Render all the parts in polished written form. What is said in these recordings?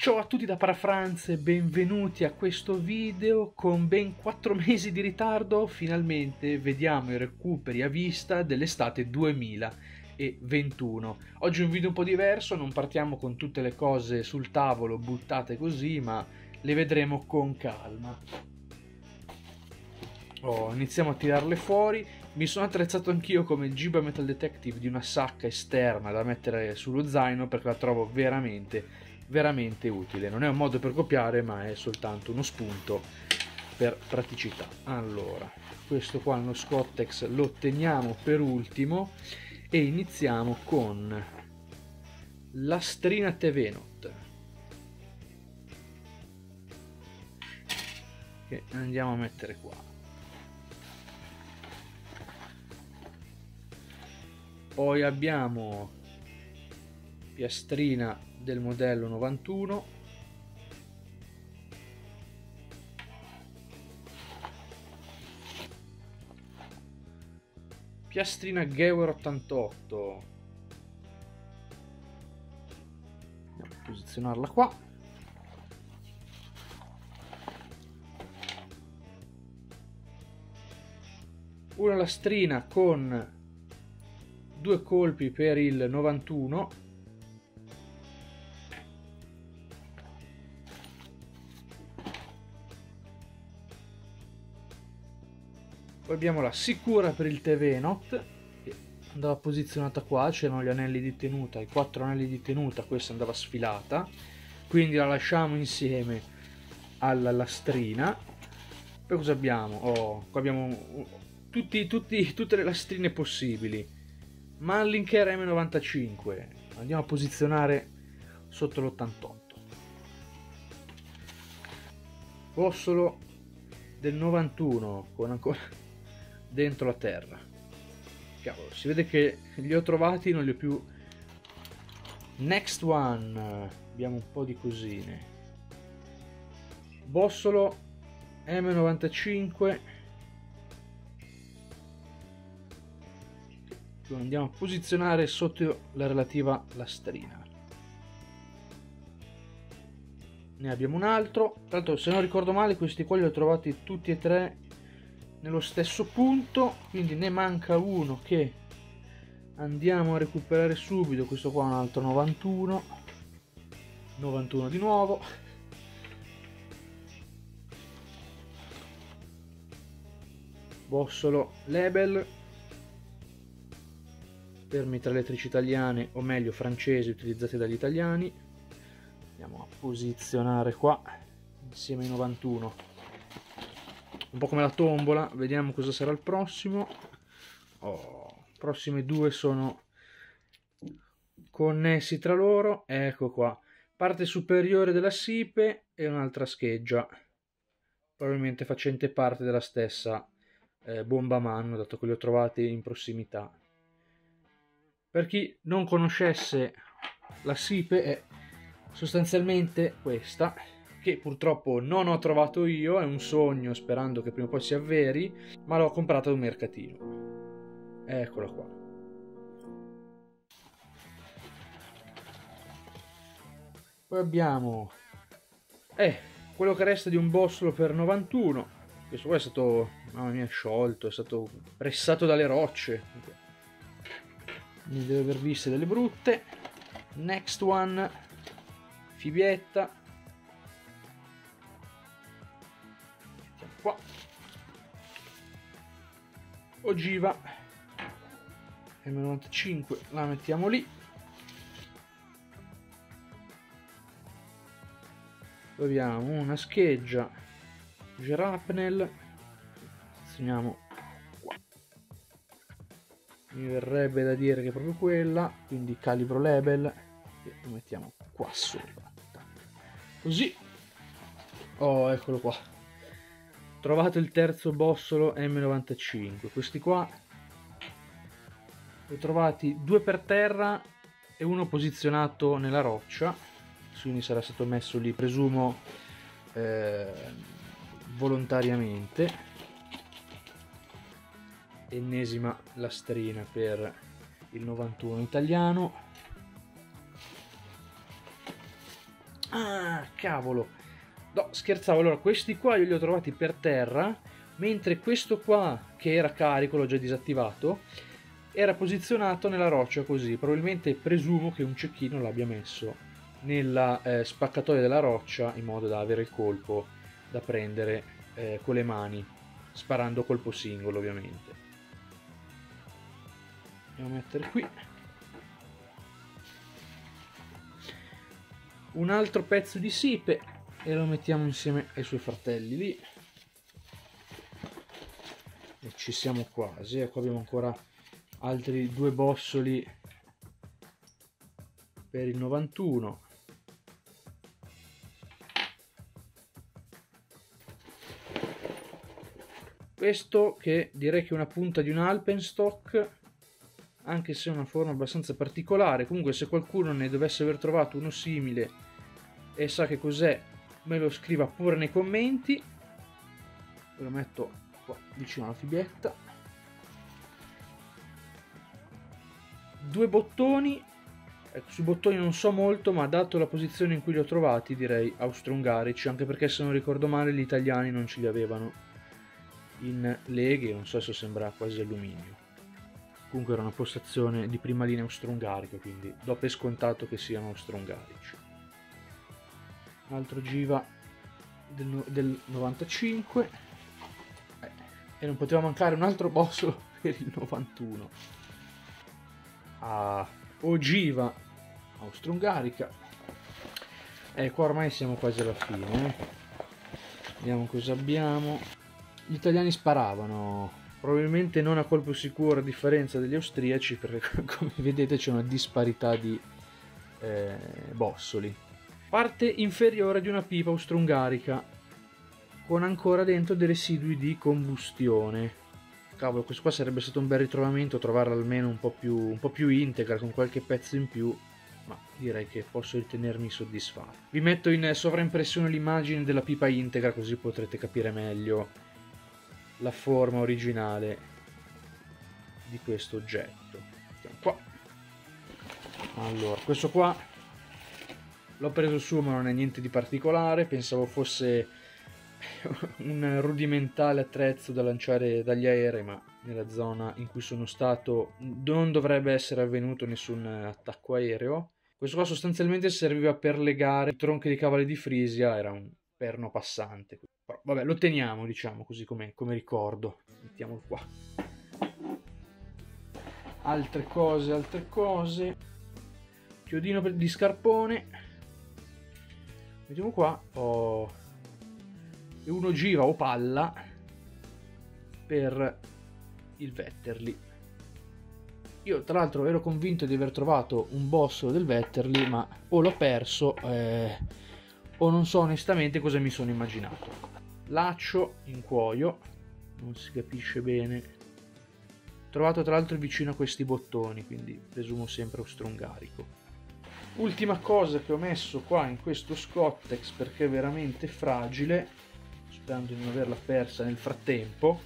Ciao a tutti da Parafranz e benvenuti a questo video con ben 4 mesi di ritardo. Finalmente vediamo i recuperi a vista dell'estate 2021. Oggi è un video un po' diverso, non partiamo con tutte le cose sul tavolo buttate così, ma le vedremo con calma. Iniziamo a tirarle fuori. Mi sono attrezzato anch'io come Giba Metal Detective di una sacca esterna da mettere sullo zaino perché la trovo veramente utile. Non è un modo per copiare, ma è soltanto uno spunto per praticità. Allora, questo qua, lo Scottex, lo teniamo per ultimo e iniziamo con Lastrina Tevenot, che andiamo a mettere qua. Poi abbiamo piastrina del modello 91, piastrina Gewehr 88, andiamo a posizionarla qua, una lastrina con 2 colpi per il 91, poi abbiamo la sicura per il Tevenot che andava posizionata qua, c'erano gli anelli di tenuta, i 4 anelli di tenuta, questa andava sfilata, quindi la lasciamo insieme alla lastrina. Poi cosa abbiamo? Qua abbiamo tutte le lastrine possibili. Mallinker M95, andiamo a posizionare sotto l'88. Bossolo del 91 con ancora dentro la terra. Cavolo, si vede che li ho trovati, non li ho più. Next one, abbiamo un po' di cosine. Bossolo M95, lo andiamo a posizionare sotto la relativa lastrina. Ne abbiamo un altro, tra l'altro se non ricordo male questi qua li ho trovati tutti e tre nello stesso punto, quindi ne manca uno che andiamo a recuperare subito. Questo qua è un altro 91 di nuovo, bossolo Lebel per mitragliatrici italiane, o meglio francesi, utilizzate dagli italiani. Andiamo a posizionare qua insieme ai 91, un po' come la tombola. Vediamo cosa sarà il prossimo. Prossimi due sono connessi tra loro, ecco qua, parte superiore della sipe e un'altra scheggia, probabilmente facente parte della stessa bomba a mano, dato che li ho trovati in prossimità. Per chi non conoscesse, la sipe è sostanzialmente questa, che purtroppo non ho trovato io, è un sogno sperando che prima o poi si avveri, ma l'ho comprata ad un mercatino. Eccola qua. Poi abbiamo quello che resta di un bossolo per 91. Questo qua è stato, mamma mia, sciolto, è stato pressato dalle rocce. Ne deve aver viste delle brutte. Next one, fibietta, mettiamo qua, ogiva M95, la mettiamo lì. Poi abbiamo una scheggia Gerapnel, posizioniamo qua. Mi verrebbe da dire che è proprio quella, quindi calibro Lebel e lo mettiamo qua sopra, così. Eccolo qua, trovato il terzo bossolo M95. Questi qua li ho trovati 2 per terra e uno posizionato nella roccia, quindi sarà stato messo lì, presumo volontariamente. Ennesima lastrina per il 91 italiano. Ah, cavolo! No, scherzavo. Allora, questi qua io li ho trovati per terra, mentre questo qua, che era carico, l'ho già disattivato, era posizionato nella roccia così. Probabilmente presumo che un cecchino l'abbia messo nella spaccatoia della roccia, in modo da avere il colpo da prendere con le mani, sparando colpo singolo ovviamente. Andiamo a mettere qui un altro pezzo di sipe e lo mettiamo insieme ai suoi fratelli lì, e ci siamo quasi. Ecco, abbiamo ancora altri 2 bossoli per il 91. Questo, che direi che è una punta di un Alpenstock, anche se è una forma abbastanza particolare. Comunque, se qualcuno ne dovesse aver trovato uno simile e sa che cos'è, me lo scriva pure nei commenti. Lo metto qua vicino alla fibietta. 2 bottoni. Ecco, sui bottoni non so molto, ma dato la posizione in cui li ho trovati, direi austro-ungarici, anche perché, se non ricordo male, gli italiani non ce li avevano in leghe. Non so se sembra quasi alluminio. Comunque era una postazione di prima linea austro-ungarica, quindi do per scontato che siano austro-ungarici. Un altro Giva del 95, e non poteva mancare un altro boss per il 91. Ogiva austro-ungarica. E qua ormai siamo quasi alla fine. Vediamo cosa abbiamo. Gli italiani sparavano, probabilmente non a colpo sicuro, a differenza degli austriaci, perché come vedete c'è una disparità di bossoli. Parte inferiore di una pipa austro-ungarica con ancora dentro dei residui di combustione. Cavolo, questo qua sarebbe stato un bel ritrovamento, trovarla almeno un po' più integra, con qualche pezzo in più, ma direi che posso ritenermi soddisfatto. Vi metto in sovraimpressione l'immagine della pipa integra, così potrete capire meglio la forma originale di questo oggetto. Mettiamo qua. Allora, questo qua l'ho preso su, ma non è niente di particolare. Pensavo fosse un rudimentale attrezzo da lanciare dagli aerei, ma nella zona in cui sono stato non dovrebbe essere avvenuto nessun attacco aereo. Questo qua sostanzialmente serviva per legare i tronchi dei cavalli di Frisia, era un perno passante. Però, vabbè, lo teniamo, diciamo così, come ricordo. Mettiamolo qua. Altre cose. Chiodino di scarpone. Mettiamo qua. E uno gira o palla per il Vetterli. Io tra l'altro ero convinto di aver trovato un boss del Vetterli, ma o l'ho perso o non so onestamente cosa mi sono immaginato. Laccio in cuoio, non si capisce bene, trovato tra l'altro vicino a questi bottoni, quindi presumo sempre austro-ungarico. Ultima cosa che ho messo qua in questo Scottex, perché è veramente fragile, sperando di non averla persa nel frattempo,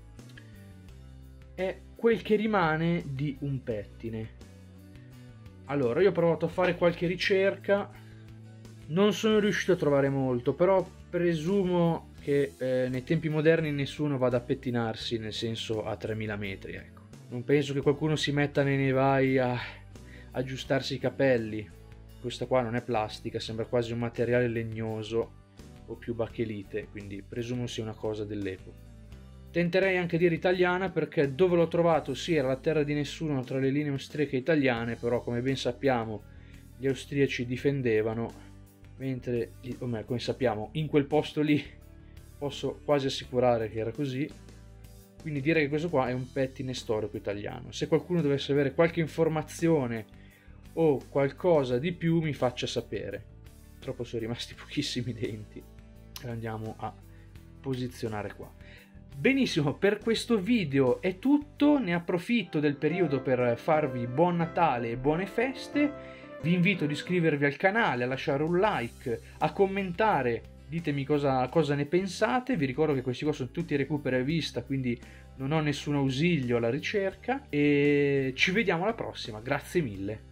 è quel che rimane di un pettine. Allora, io ho provato a fare qualche ricerca, non sono riuscito a trovare molto, però presumo che nei tempi moderni nessuno vada a pettinarsi, nel senso a 3000 metri, ecco. Non penso che qualcuno si metta nei nevai a aggiustarsi i capelli. Questa qua non è plastica, sembra quasi un materiale legnoso o più bachelite, quindi presumo sia una cosa dell'epoca. Tenterei anche a dire italiana, perché dove l'ho trovato sì, era la terra di nessuno tra le linee austriache e italiane, però come ben sappiamo gli austriaci difendevano, mentre, come sappiamo, in quel posto lì posso quasi assicurare che era così. Quindi direi che questo qua è un pettine storico italiano. Se qualcuno dovesse avere qualche informazione o qualcosa di più, mi faccia sapere. Purtroppo sono rimasti pochissimi denti e andiamo a posizionare qua. Benissimo, per questo video è tutto. Ne approfitto del periodo per farvi buon Natale e buone feste. Vi invito ad iscrivervi al canale, a lasciare un like, a commentare. Ditemi cosa ne pensate. Vi ricordo che questi qua sono tutti recuperi a vista, quindi non ho nessun ausilio alla ricerca. E ci vediamo alla prossima. Grazie mille.